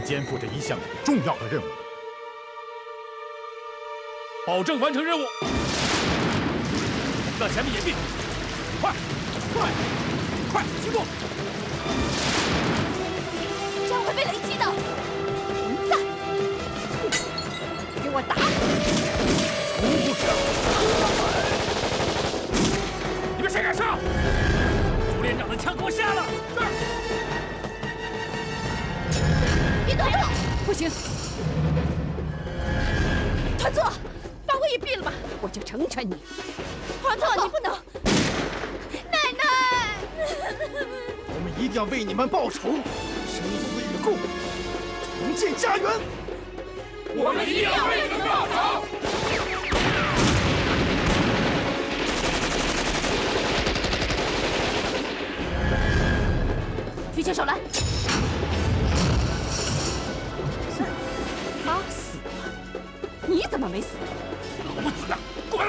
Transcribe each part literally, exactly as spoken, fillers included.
肩负着一项重要的任务， 保证完成任务。向前面掩蔽，快，快，快，行动！ 这样会被雷击的，混蛋！给我打！ 你们谁敢上？朱连长的枪给我下了！ 别动手！不行，团座，把我也毙了吧，我就成全你。团座，你不能！奶奶！ 我们一定要为你们报仇，生死与共，重建家园。 我们一定要为你们报仇！ 举起手来！他死了，你怎么没死？ 老不死的，滚！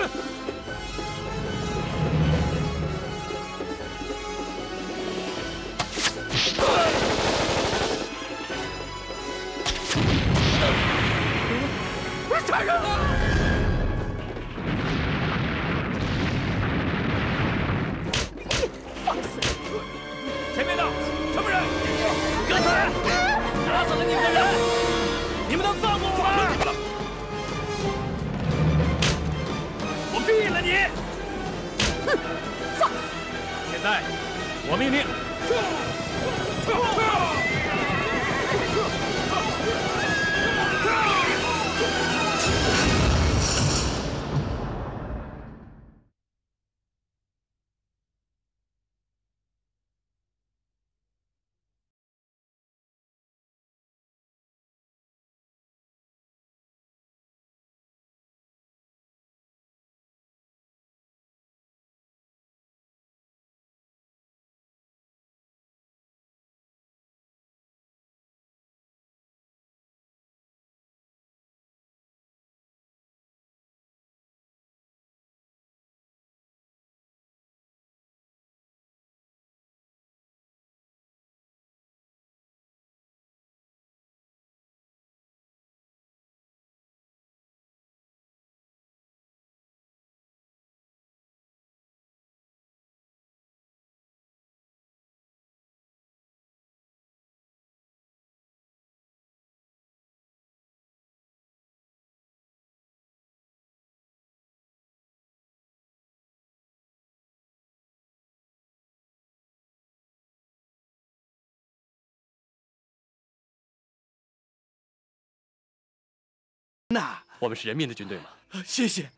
杀人了！ 放肆！ 前面的什么人？该死！打死了你们的人，你们能放过我吗？我毙了你！ 哼，放肆！ 现在，我命令。 那我们是人民的军队吗？ 谢谢。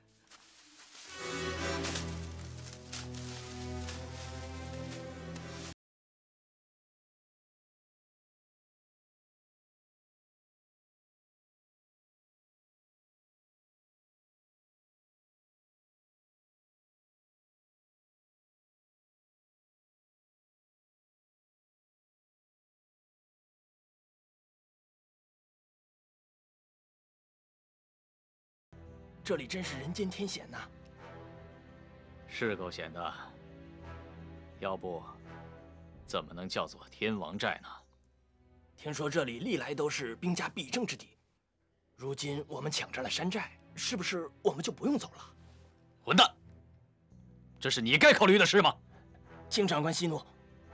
这里真是人间天险呐！ 是够险的，要不怎么能叫做天王寨呢？ 听说这里历来都是兵家必争之地，如今我们抢占了山寨，是不是我们就不用走了？ 混蛋！这是你该考虑的事吗？ 请长官息怒。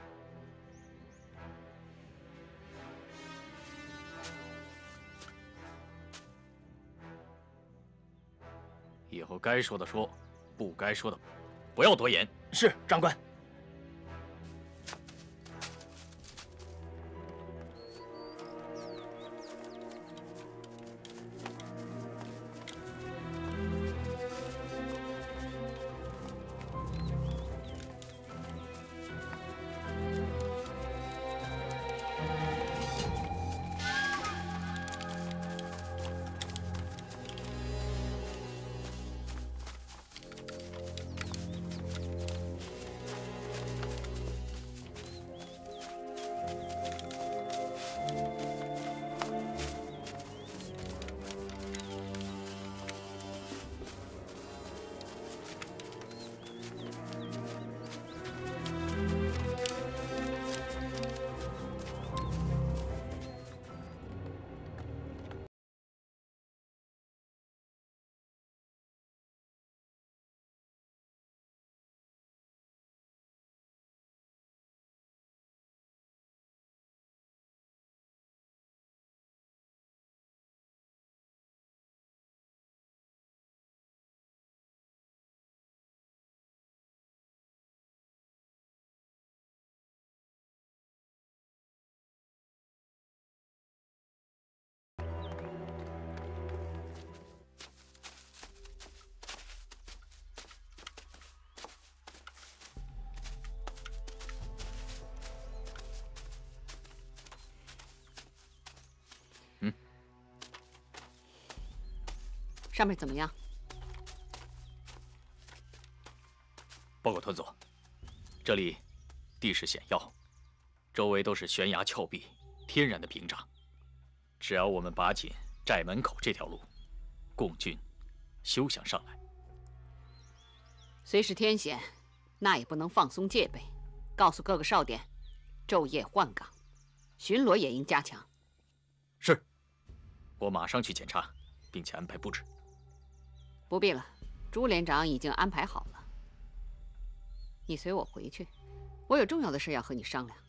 以后该说的说，不该说的不要多言。 是，长官。 上面怎么样？ 报告团佐，这里地势险要，周围都是悬崖峭壁，天然的屏障。只要我们把紧寨门口这条路，共军休想上来。 虽是天险，那也不能放松戒备。告诉各个哨点，昼夜换岗，巡逻也应加强。 是，我马上去检查，并且安排布置。 不必了，朱连长已经安排好了。你随我回去，我有重要的事要和你商量。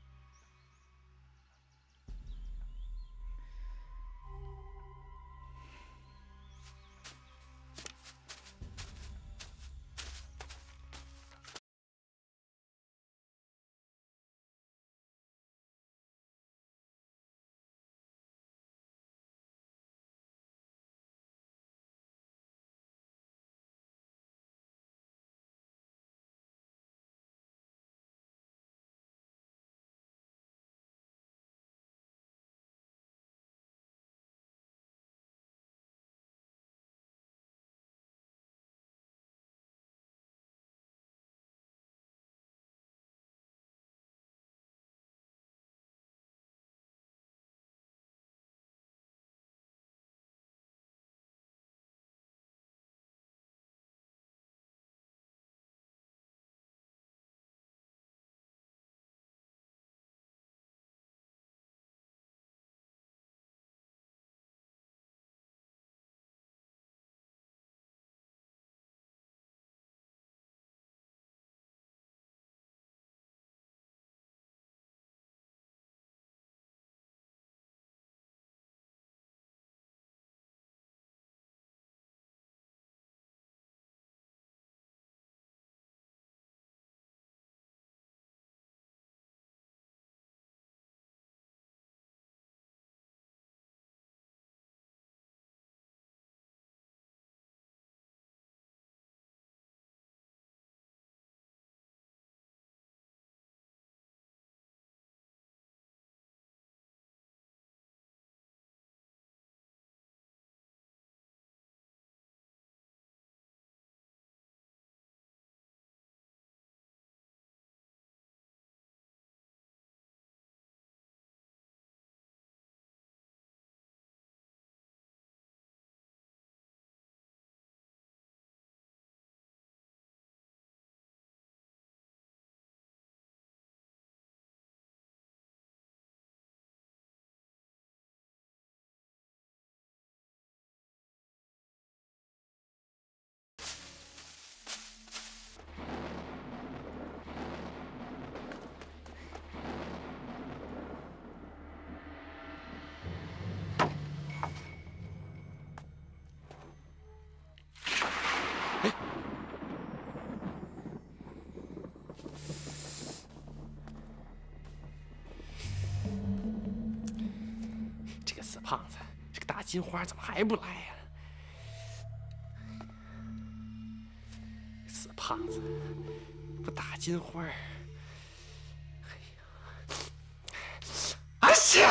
胖子，这个大金花怎么还不来呀？死胖子，不打金花！哎呀，啊是！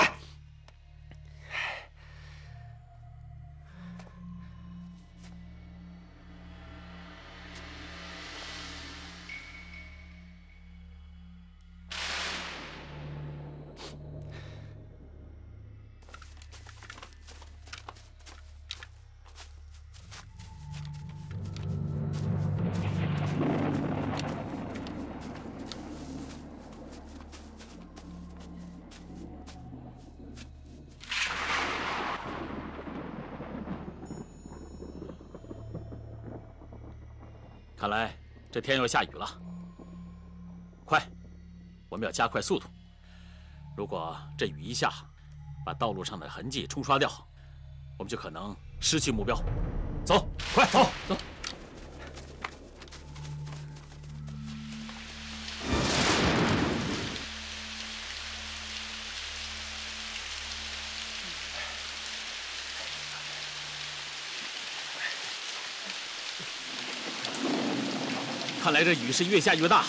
看来这天要下雨了，快，我们要加快速度。如果这雨一下，把道路上的痕迹冲刷掉，我们就可能失去目标。走，快走走。看来这雨是越下越大。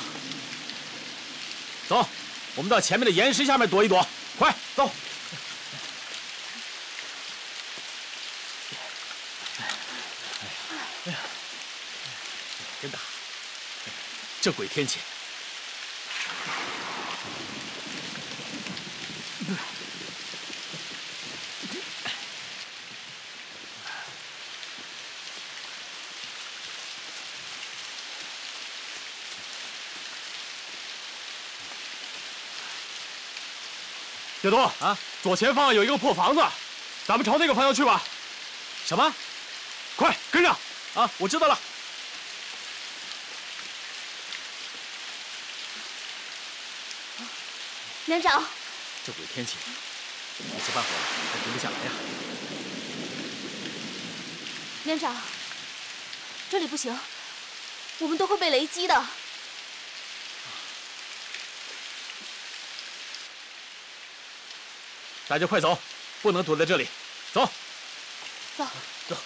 走，我们到前面的岩石下面躲一躲。快走！ 这鬼天谴！ 叶多啊，左前方有一个破房子，咱们朝那个方向去吧。 什么？ 快跟上！ 啊，我知道了。 连长， 这鬼天气，一时半会儿还停不下来呀。 连长，这里不行，我们都会被雷击的。 大家快走，不能躲在这里，走。 走走。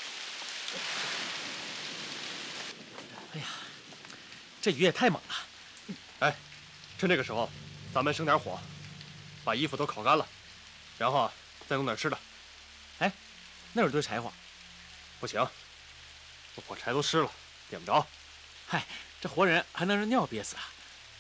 哎呀，这雨也太猛了。 哎，趁这个时候，咱们生点火，把衣服都烤干了，然后再弄点吃的。 哎，那有堆柴火， 不行，这火柴都湿了，点不着。 嗨，这活人还能让尿憋死啊？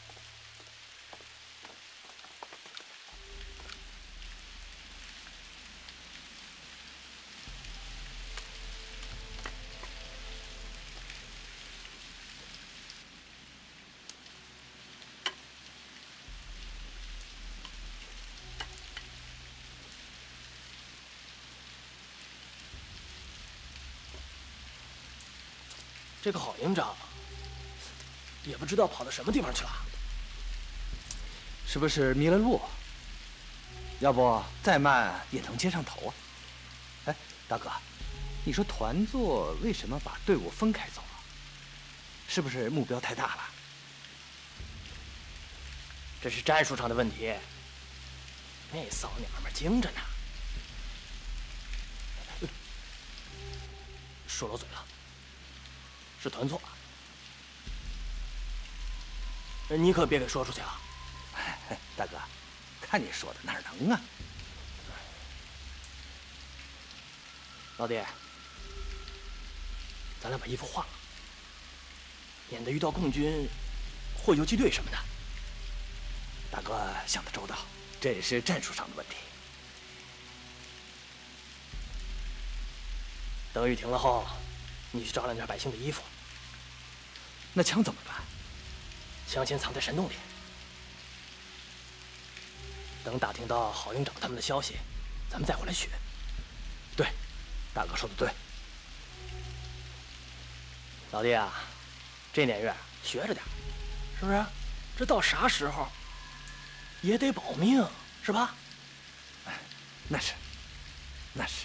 这个郝营长也不知道跑到什么地方去了， 是不是迷了路？要不再慢也能接上头啊！哎，大哥，你说团座为什么把队伍分开走啊？是不是目标太大了？ 这是战术上的问题。那骚娘们精着呢，说漏嘴了。是团座，你可别给说出去啊！ 大哥，看你说的哪能啊？ 老弟，咱俩把衣服换了，免得遇到共军或游击队什么的。 大哥想得周到，这也是战术上的问题。 等雨停了后，你去找两件百姓的衣服。 那枪怎么办？ 枪先藏在山洞里，等打听到郝营长他们的消息，咱们再回来取。 对，大哥说的对。 老弟啊，这年月学着点，是不是？这到啥时候也得保命，是吧？ 哎，那是，那是。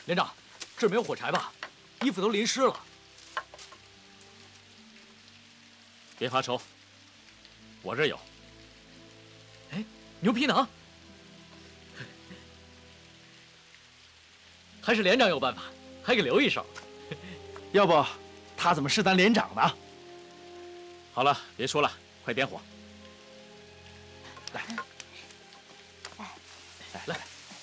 连长，这儿没有火柴吧？衣服都淋湿了。 别发愁，我这儿有。 哎，牛皮囊。还是连长有办法，还给留一手。 要不他怎么是咱连长呢？ 好了，别说了，快点火。 来， 来来。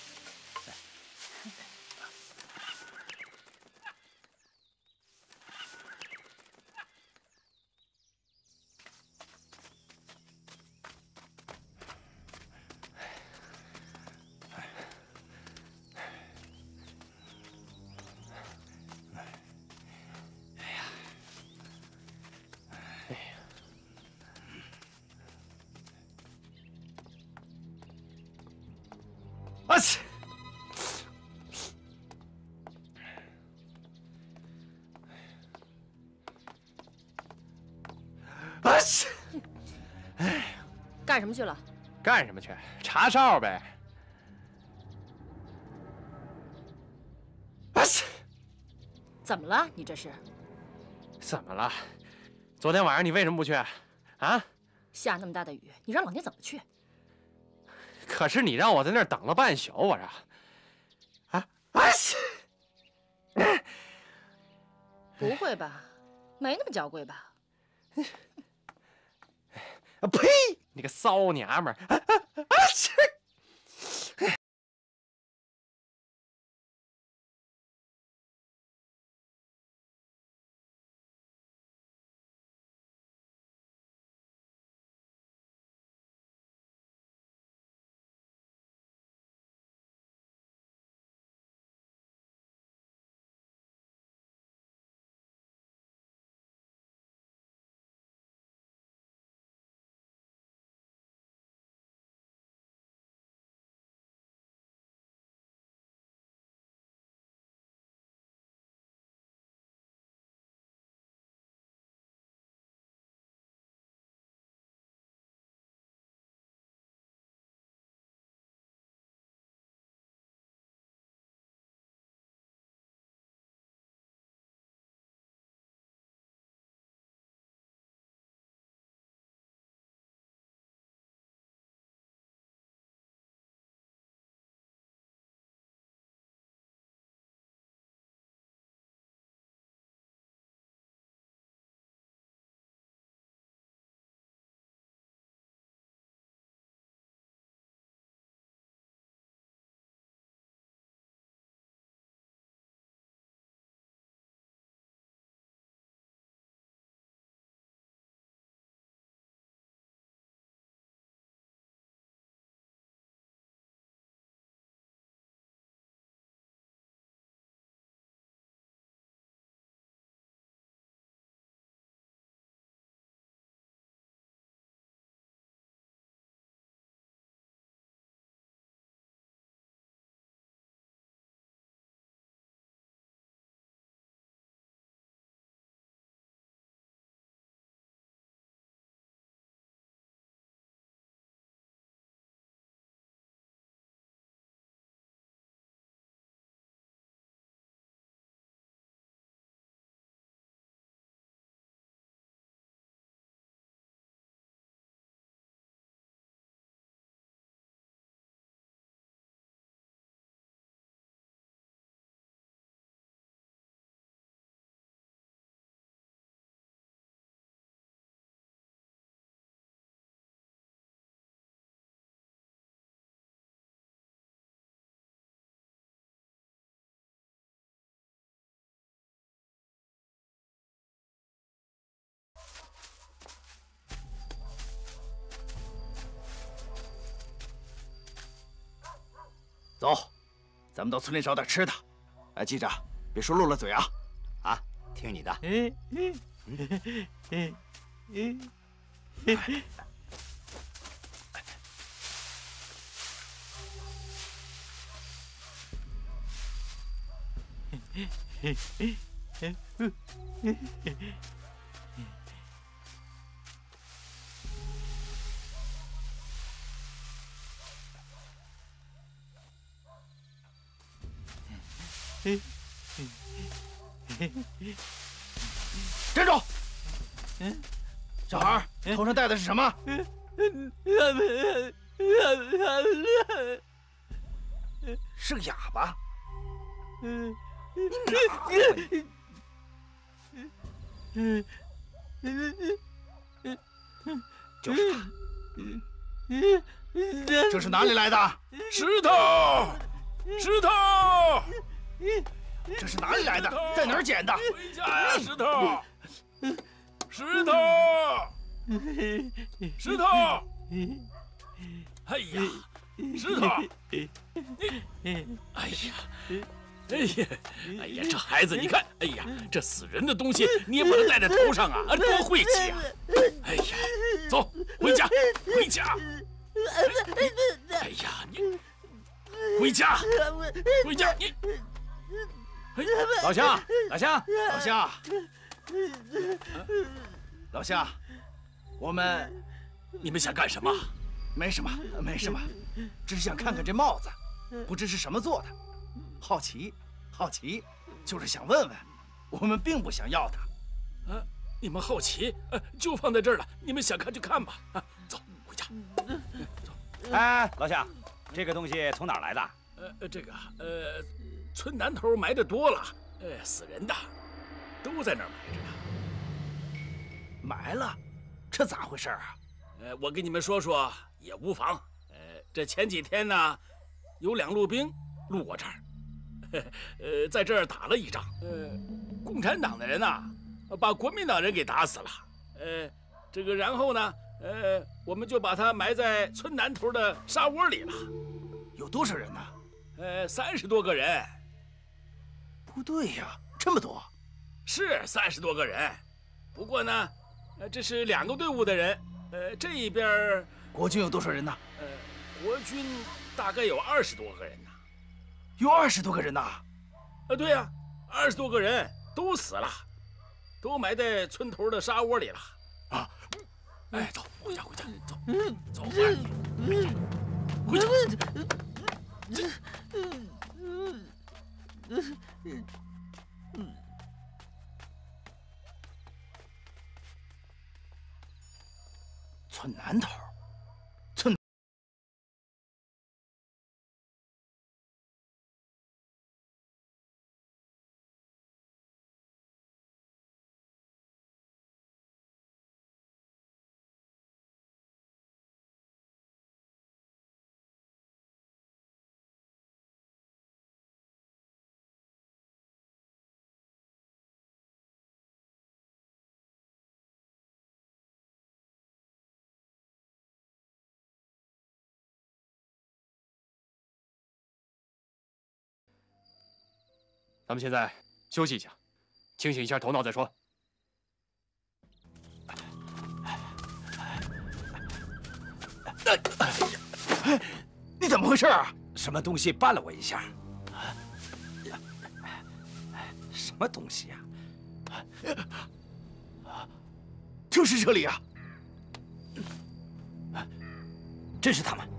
啊切！啊切！ 哎，干什么去了？ 干什么去？查哨呗。 啊切！ 怎么了？你这是？ 怎么了？昨天晚上你为什么不去？啊？ 下那么大的雨，你让老聂怎么去？ 可是你让我在那儿等了半宿，我说，啊啊！ 不会吧？没那么娇贵吧？ 啊呸！你个骚娘们儿！啊啊啊！ 走，咱们到村里找点吃的。哎，记着，别说漏了嘴啊！ 啊，听你的。 嗯嗯嗯嗯嗯。 站住！小孩，头上戴的是什么？是个哑巴。就是他。这是哪里来的？ 石头，石头， 这是哪里来的？在哪儿捡的？ 回家呀，石头，石头，石头！哎呀，石头，你，哎呀，哎呀，哎呀，这孩子，你看，哎呀，这死人的东西你也把它戴在头上啊，多晦气啊！哎呀，走，回家，回家。哎呀，你回家，回家，你。 老乡，老乡， 老乡，老乡，我们， 你们想干什么？ 没什么，没什么，只是想看看这帽子，不知是什么做的，好奇，好奇，就是想问问，我们并不想要它。 啊，你们好奇，呃，就放在这儿了，你们想看就看吧。啊，走，回家。走。 哎，老乡，这个东西从哪儿来的？ 呃，这个，呃，村南头埋的多了，呃，死人的，都在那儿埋着呢。 埋了？这咋回事啊？ 呃，我给你们说说也无妨。呃，这前几天呢，有两路兵路过这儿，呃，在这儿打了一仗。呃，共产党的人呐，把国民党人给打死了。呃，这个然后呢，呃，我们就把他埋在村南头的沙窝里了。 有多少人呢？ 呃，三十多个人。 不对呀，这么多。 是三十多个人，不过呢，呃，这是两个队伍的人。呃，这一边国军有多少人呢？ 呃，国军大概有二十多个人呢。 有二十多个人呐？ 啊，对呀，二十多个人都死了，都埋在村头的沙窝里了。啊，哎，走，回家，回家，走，走，快，回家。 村南头。 咱们现在休息一下，清醒一下头脑再说。 你怎么回事啊？ 什么东西绊了我一下？什么东西呀？ 就是这里啊！ 真是他们！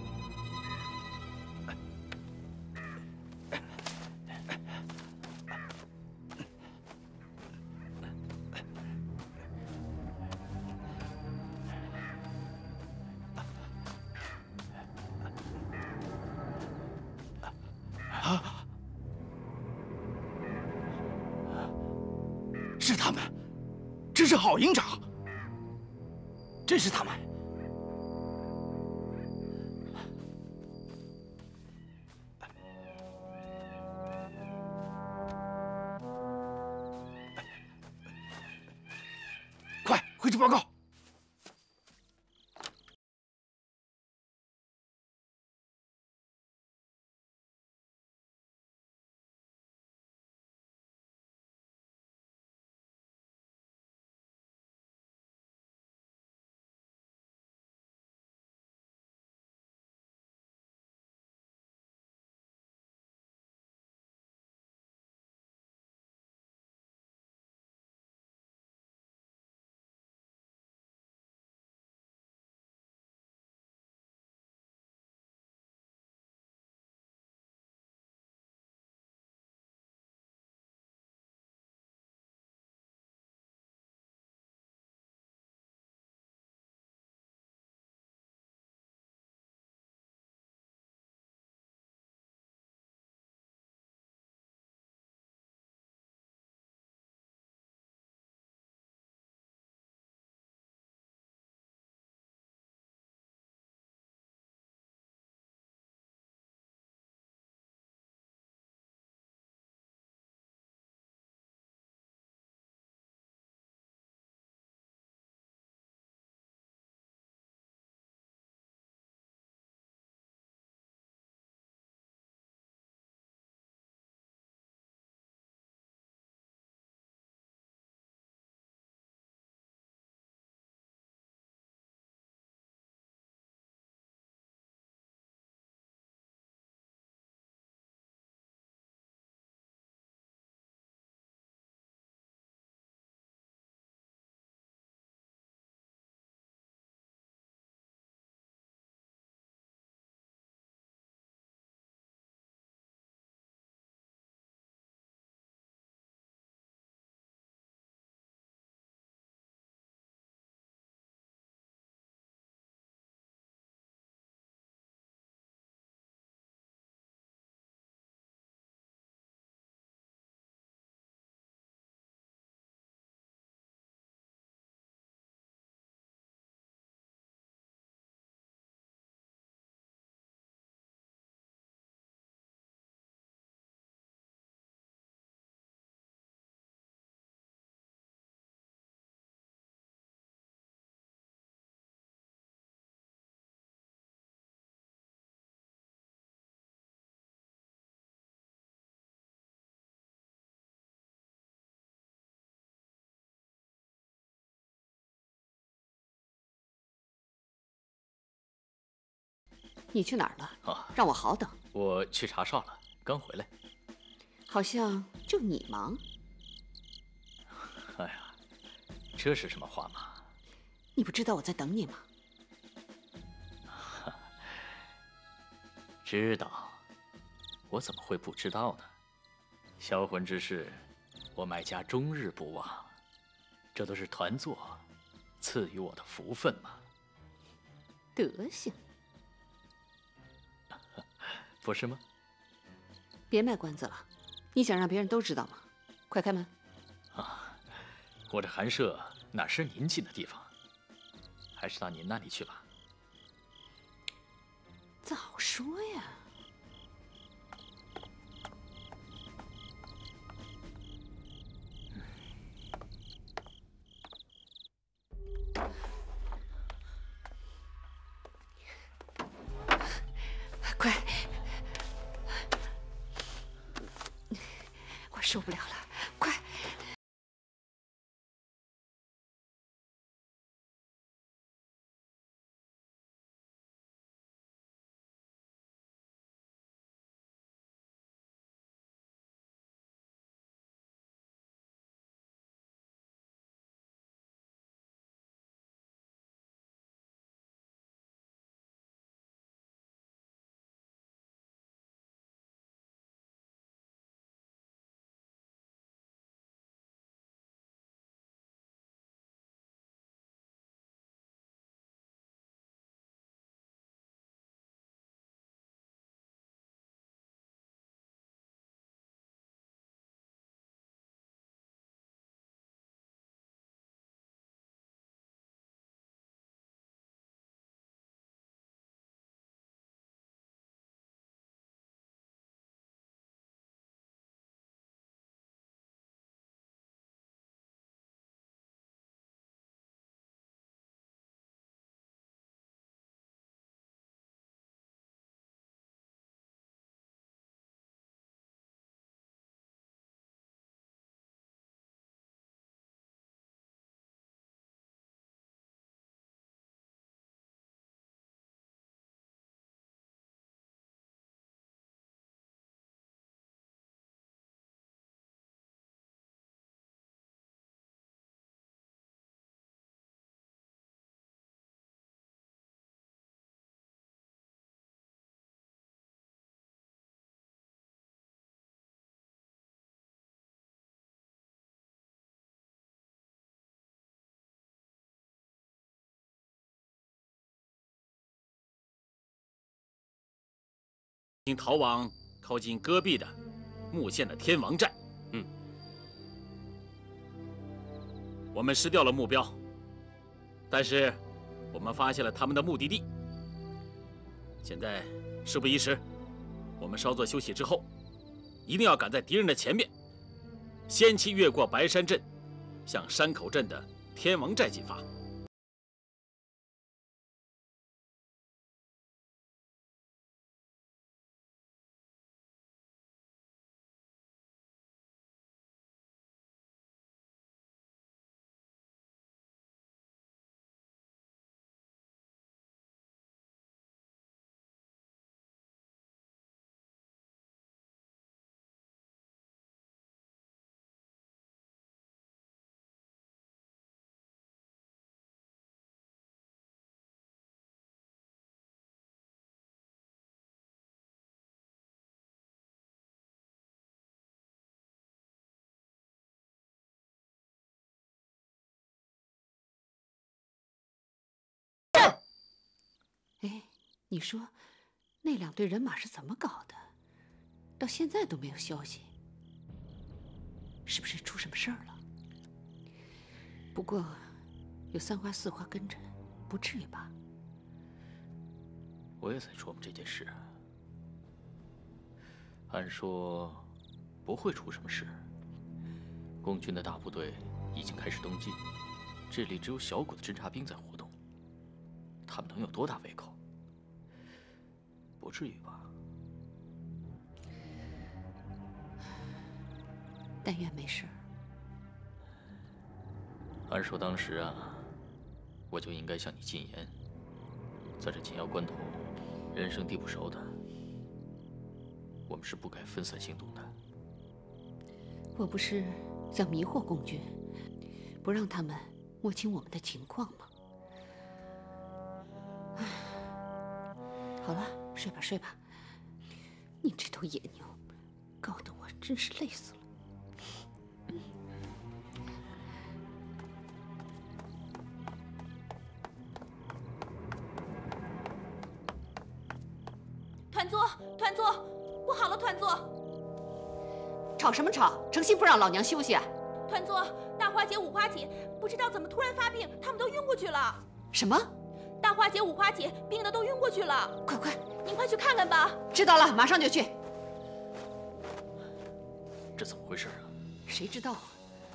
啊！是他们，这是郝营长， 真是他们。 快回去报告。 你去哪儿了？ 啊， 让我好等。 我去查哨了，刚回来。 好像就你忙。 哎呀，这是什么话嘛？ 你不知道我在等你吗？ 知道，我怎么会不知道呢？销魂之事，我麦家终日不忘，这都是团座赐予我的福分嘛。 德行， 不是吗？ 别卖关子了，你想让别人都知道吗？快开门！ 啊，我这寒舍哪是您进的地方？还是到您那里去吧。 早说呀！快，我受不了了，快！ 经逃往靠近戈壁的木县的天王寨。嗯，我们失掉了目标，但是我们发现了他们的目的地。现在事不宜迟，我们稍作休息之后，一定要赶在敌人的前面，先期越过白山镇，向山口镇的天王寨进发。 哎，你说那两队人马是怎么搞的？到现在都没有消息，是不是出什么事儿了？不过有三花四花跟着，不至于吧？ 我也在琢磨这件事。按说不会出什么事。共军的大部队已经开始登记，这里只有小股的侦察兵在活动，他们能有多大胃口？ 不至于吧？ 但愿没事。 按说当时啊，我就应该向你进言，在这紧要关头， 人生地不熟的，我们是不该分散行动的。 我不是想迷惑共军，不让他们摸清我们的情况吗？唉，好了，睡吧睡吧。你这头野牛，搞得我真是累死了。 团座，团座，不好了，团座！ 吵什么吵？诚心不让老娘休息啊！ 团座，大花姐、五花姐不知道怎么突然发病，他们都晕过去了。 什么？ 大花姐、五花姐病的都晕过去了。 快快， 您快去看看吧。 知道了，马上就去。 这怎么回事啊？ 谁知道啊？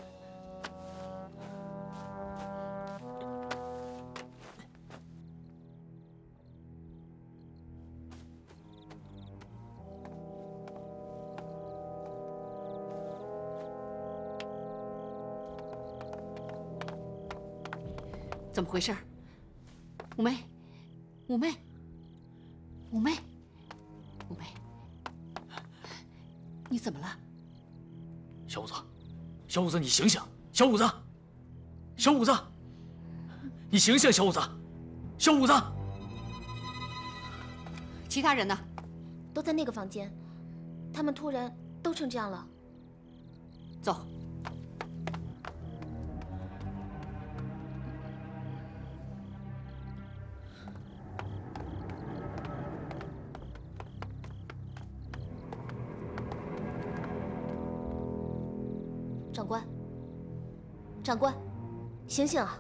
怎么回事？五妹，五妹，五妹，五妹，你怎么了？ 小五子，小五子，你醒醒！小五子，小五子，你醒醒！小五子，小五子。 其他人呢？ 都在那个房间。他们突然都成这样了。 走。 长官，长官，醒醒啊！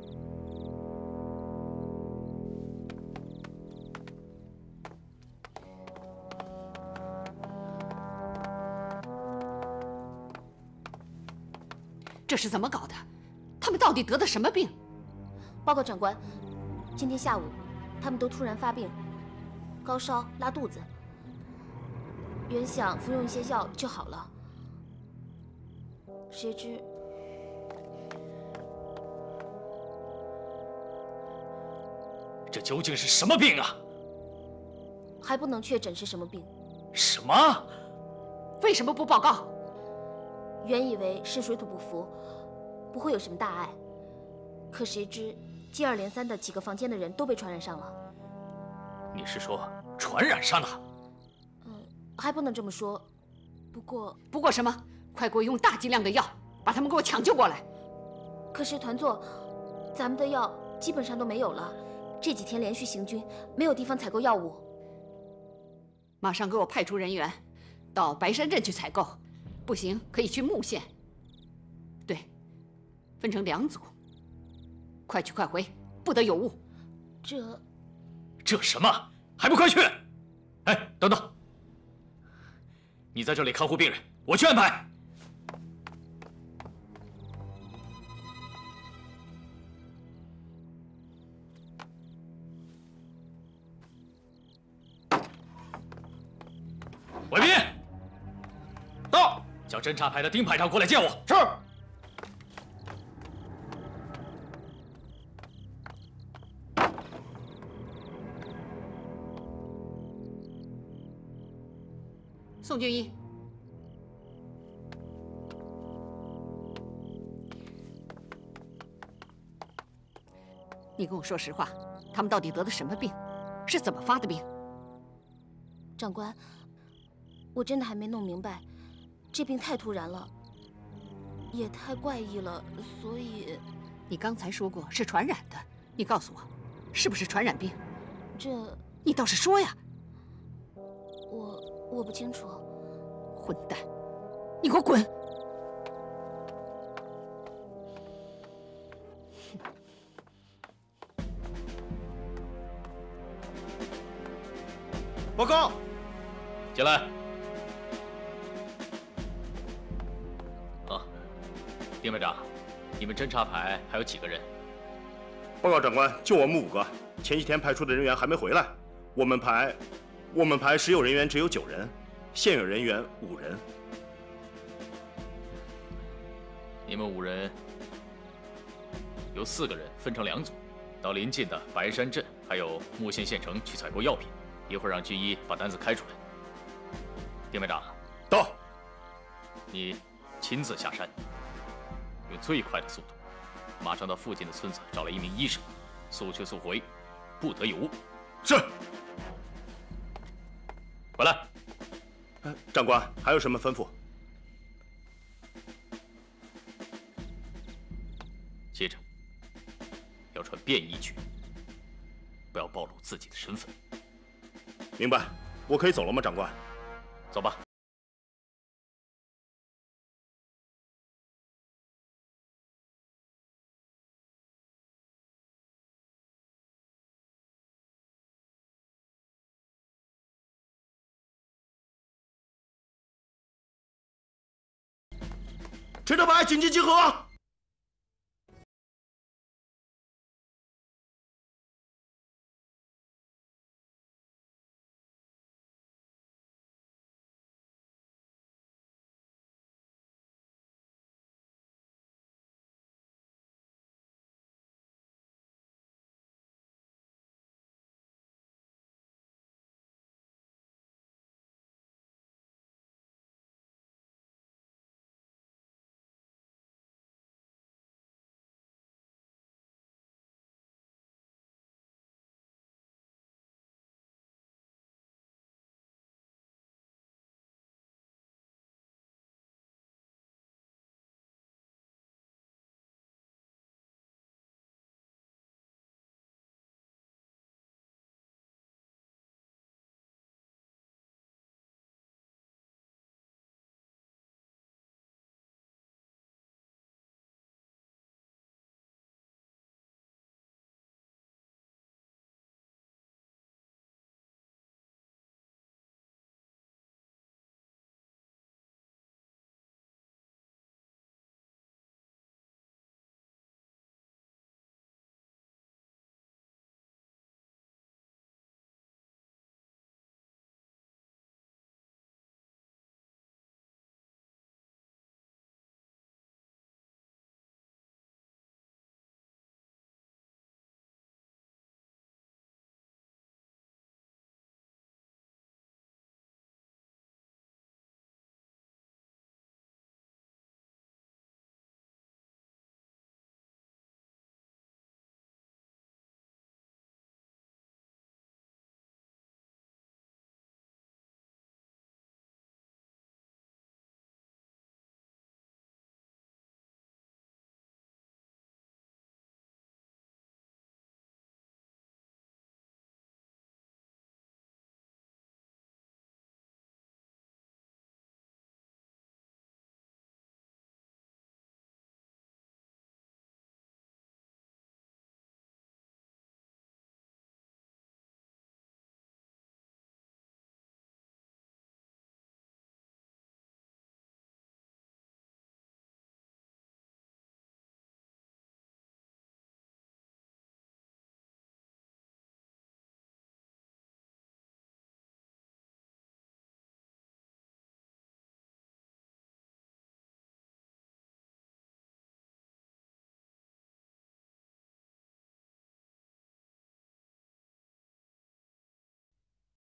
这是怎么搞的？他们到底得的什么病？ 报告长官，今天下午他们都突然发病，高烧、拉肚子，原想服用一些药就好了。 谁知， 这究竟是什么病啊？ 还不能确诊是什么病。 什么？ 为什么不报告？ 原以为是水土不服，不会有什么大碍，可谁知接二连三的几个房间的人都被传染上了。 你是说传染上的？ 嗯，还不能这么说。不过， 不过什么？ 快给我用大剂量的药，把他们给我抢救过来。 可是团座，咱们的药基本上都没有了，这几天连续行军，没有地方采购药物。 马上给我派出人员，到白山镇去采购，不行可以去木县。对，分成两组，快去快回，不得有误。 这， 这什么？还不快去！哎，等等，你在这里看护病人，我去安排。 卫兵，到，叫侦察排的丁排长过来见我。是。 宋俊一，你跟我说实话，他们到底得的什么病？是怎么发的病？ 长官。 我真的还没弄明白，这病太突然了，也太怪异了，所以…… 你刚才说过是传染的，你告诉我，是不是传染病？ 这…… 你倒是说呀！ 我我不清楚。 混蛋，你给我滚！ 报告， 进来。 丁排长，你们侦察排还有几个人？ 报告长官，就我们五个。前几天派出的人员还没回来。我们排，我们排实有人员只有九人，现有人员五人。 你们五人由四个人分成两组，到临近的白山镇还有木县县城去采购药品， 一会儿让军医把单子开出来。丁班长， 到。 你亲自下山，用最快的速度，马上到附近的村子找来一名医生，速去速回，不得有误。 是。 回来。 呃，长官还有什么吩咐？ 接着要穿便衣去，不要暴露自己的身份。 明白。我可以走了吗，长官？ 走吧。 陈德白，紧急集合！